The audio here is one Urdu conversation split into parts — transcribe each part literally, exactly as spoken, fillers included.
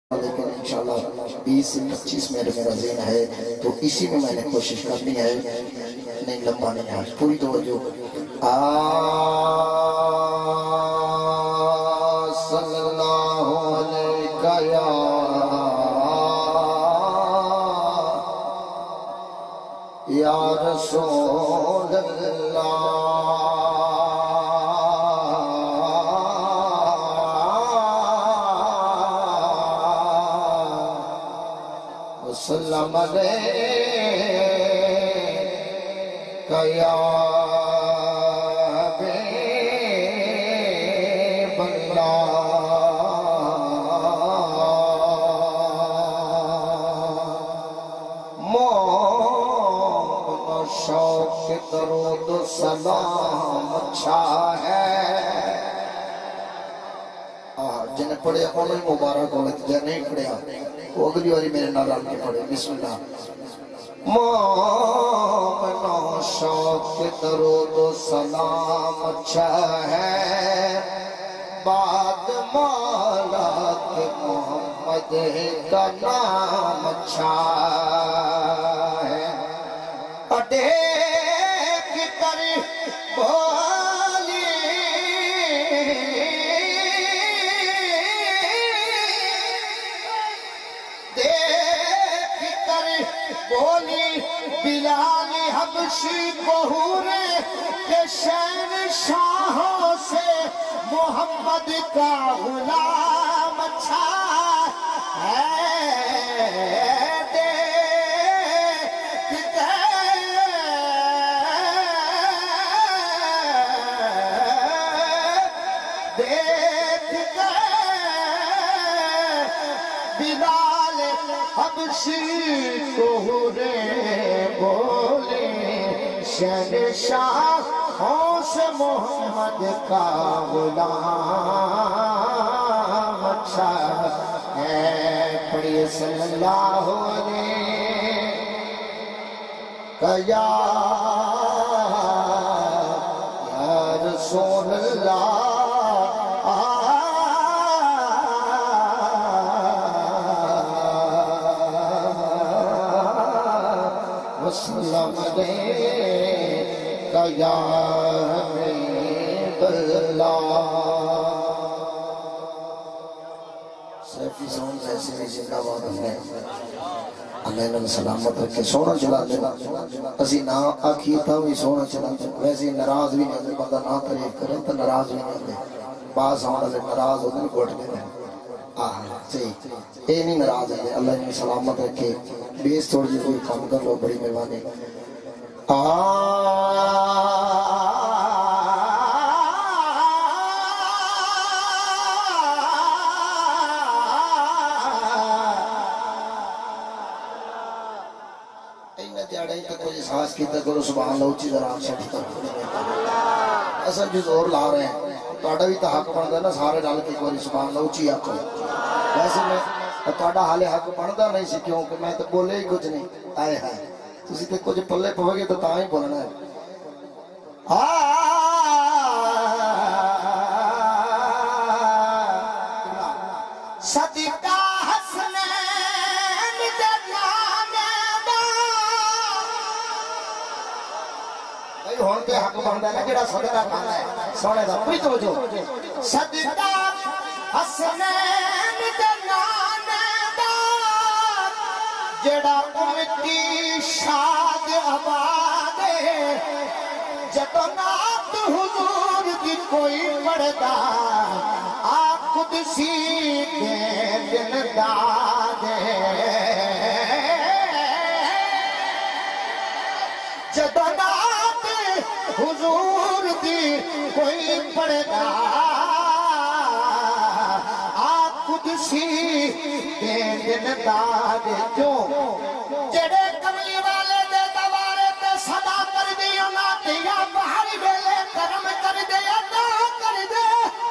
لیکن انشاءاللہ بیس سے پچیس میرے میرا ذہن ہے تو اسی میں میں نے کوشش کرنی ہے، نہیں لمبا نہیں ہے، پوری توجہ۔ آ صلی اللہ علیہ یا یا رسول اللہ وسلم علیک یا حبیب اللہ۔ مومن و شوق درود و سلام اچھا ہے، جنہیں پڑھے انہیں مبارک ہو لیتے، جنہیں نہیں پڑھے وہ اگلی والی میرے نال کے پڑھے۔ بسم اللہ۔ مومن و شوق درود و سلام اچھا ہے، بعد مولا کے محمد کا نام اچھا ہے۔ دیکھ کر بولی دیکھ کر بولی بلال حبشی کو حورے کہ شہنشاہوں سے محمد کا غلام اچھا ہے۔ دیکھ کر بلال حبشی کو حورے بولے شہنشاہوں سے محمد کا غلام اچھا ہے۔ پڑھیے صلی اللہ علیہ یا رسول اللہ وسلم علیک یا حبیب اللہ۔ سیفی سون ایسے بھی زندہ باد ہے، اللہ انہوں نے سلامت رکھے، سونا چلا دینا اسی نہ آکھی تھا بھی سونا چلا دینا، ویسے ناراض بھی نہیں، بندہ نہ تعریف کرے تو ناراض بھی نہیں، بعض آنے سے ناراض ہوتے ہیں گھٹ دیتے ہیں۔ آہ صحیح اے نہیں ناراض ہے، اللہ انہوں نے سلامت رکھے۔ بیس تھوڑی جی کوئی کام کر لو، بڑی مہربانی۔ ساس کی تکرو سبحان اللہ اچھی ذرا آپ سٹھ کر اصل جو زور لا رہے ہیں توڑا بھی تو حق بنتا ہے نا، سارے ڈال کے کوئی سبحان اللہ اچھی آکھو۔ ویسے میں توڑا حالے حق بنتا نہیں سی، کیوں کہ میں تو بولے ہی کچھ نہیں آئے ہیں، تسی تے کچھ پلے پہو گے تو تاں ہی بولنا ہے۔ صدقہ ہون کے حق بنتا ہے نا جڑا صدقہ کھانا ہے، سونے دا پوری توجہ۔ صدقہ حسنین دے نانے دا جڑا امتی شاد آباد ہے، جدو نات حضور دی کوئی پڑھدا آ قدسی دے دن داد ہے، جدو نات حضور دی کوئی پڑھدا آپ قدسی دے دن داد کیوں جڑے کملی والے دے دوارے تے صدا کر دیا نا دیا بہاری ویلے کرم کر دیا نا کر دے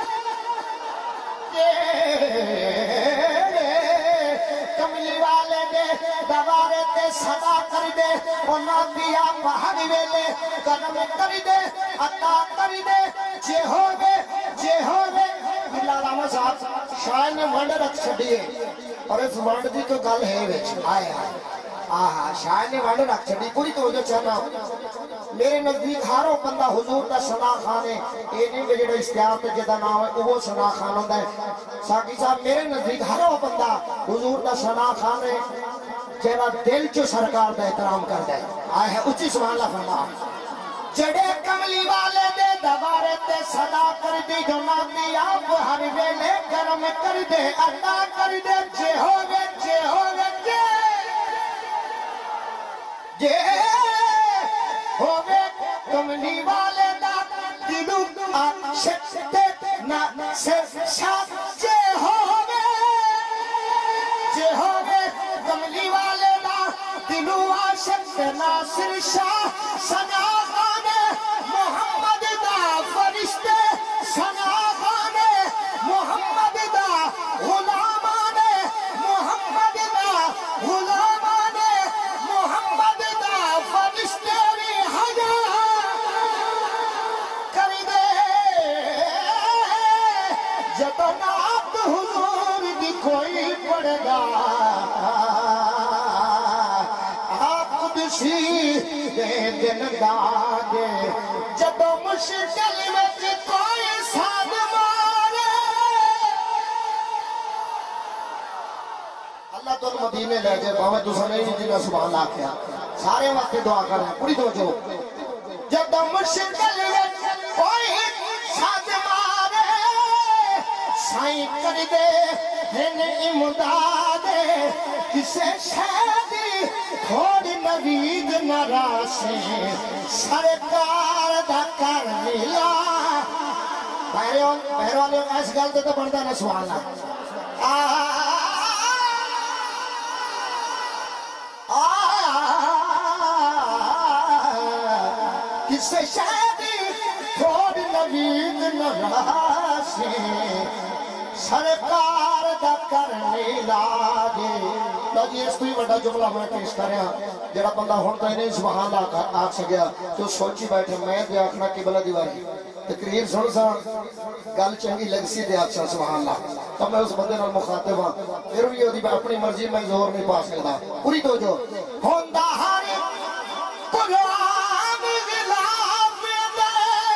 کملی والے دے دوارے تے صدا کر دے انہاں دیا بہاری ویلے کرم کر دے عطا کر دے جے ہوگے جے ہوگے اللہ راما صاحب شاعر نے ورڈ رکھ چھڑیے اور اس ونڈ دی تو گل ہے وچ آئے آئے آہا شاید نے ونڈ رکھ چھڑی پوری توجہ چاہنا میرے نزدیک ہارو بندہ حضور دا ثنا خان ہے اے نہیں کہ جڑا اشتہار تے جدا نام ہے وہ ثنا خان ہوندا ہے ساقی صاحب میرے نزدیک ہارو بندہ حضور دا ثنا خان ہے جڑا دل چ سرکار دا احترام کردا ہے آئے ہے اونچی سبحان اللہ فرما جڑے کملی والے دے دوارے تے صدا کر دی جنابی آپ ہر ویلے کرم کر دے عطا کر دے جے ہوگے جے ہوگے جے جے ہوگے کملی والے دا دلو عاشق تے نہ صرف شاہ جے ہوگے جے ہوگے کملی والے دا دلو عاشق تے ناصر شاہ سنا محمد دا فرشتے سنا خانے محمد دا غلامانے محمد دا غلامانے محمد دا فرشتے بھی حجا کر دے جب نعت حضور دی کوئی پڑے گا آپ قدسی دے دن داگے جب مشکل وچ کوئی ساتھ مارے اللہ تو مدینے لے جائے باوے تو سنے نہیں جنہا سبحان اللہ کیا سارے وقت دعا کر رہے ہیں پوری توجہ جب مشکل وچ کوئی ساتھ مارے سائیں کر دے ہن امدادے کسے شہدی تھوڑی نوید نراسے سرکار دا کر ملا پہروانے ایس گل دے تو بڑھتا نا سوالا کسے شہدی تھوڑی نوید نراسے سرکار دا کرنے لاگے لو جی اس کوئی بڑا جملہ میں پیش کر رہا جڑا بندہ ہوتا ہی نہیں سبحان اللہ آگ سکیا تو سوچی بیٹھے میں دے آکھنا قبلہ دیواری تقریر سن سا گل چنگی لگ سی دے آکھنا سبحان اللہ تب میں اس بندے نال مخاطب ہاں پھر بھی ہوتی میں اپنی مرضی میں زور نہیں پا سکتا پوری تو جو ہوندہ ہاری قرآن غلاف دے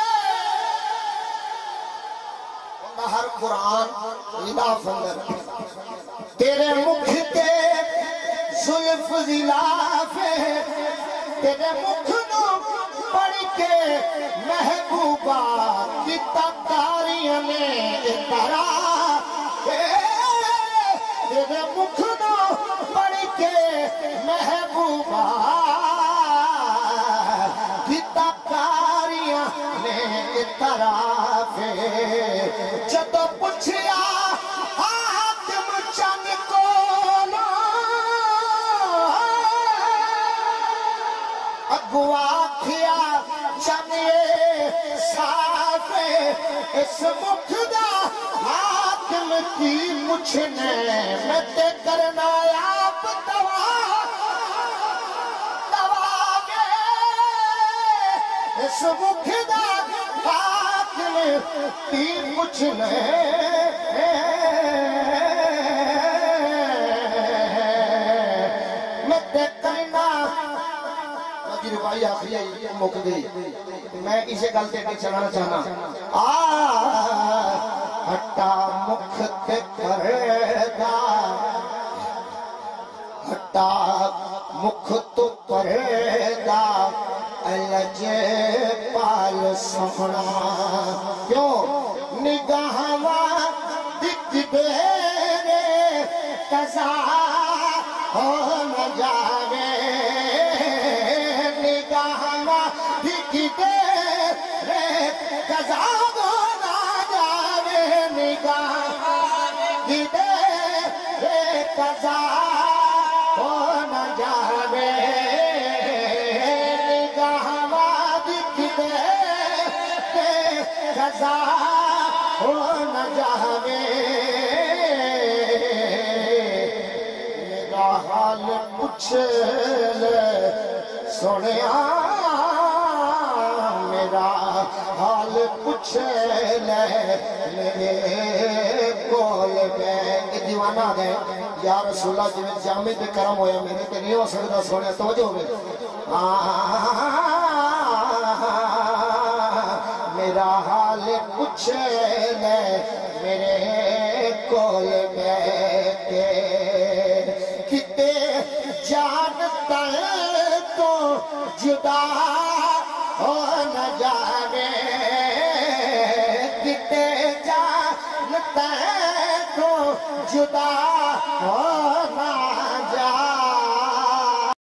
ہوندہ ہر قرآن غلاف اندر تیرے مکھ تے زلف غلاف تیرے مکھ نو پڑھ کے محبوبہ کی تکاریاں نے اترا تیرے مکھ نو پڑھ کے محبوبہ کی تکاریاں نے اترا جب پوچھیا حاکم چند کو اگوا کھیا چنے صاف اس مکھ دا حاکم کی مجھنے میں تے کرنا آپ دوا دوا گے اس مکھ دا حاکم کی مجھنے میں تے کرنا روائی آخری آئی موقع گئی میں اسے گلتے کے چلانا چاہنا ہٹا مکھ تے پردہ ہٹا مکھ تو پردہ الجے پال سونا کیوں نگاہاں دکھ دیرے قضا ہو نہ جاوے قضا ہو نہ جاوے نگاہ دکھ دے قضا ہو نہ جاوے میرا حال پوچھ لے سنیا میرا حال پوچھ لے میرے کول گئے دیوانہ گئے یا رسول اللہ جی جامع تے کرم ہویا میرے تے نہیں ہو سکتا سونے توجہ میں میرا حال پوچھے لے میرے کول بیٹھے کتے جانتا تو جدا ہو نہ جانے کتے جانتا تو جدا ہو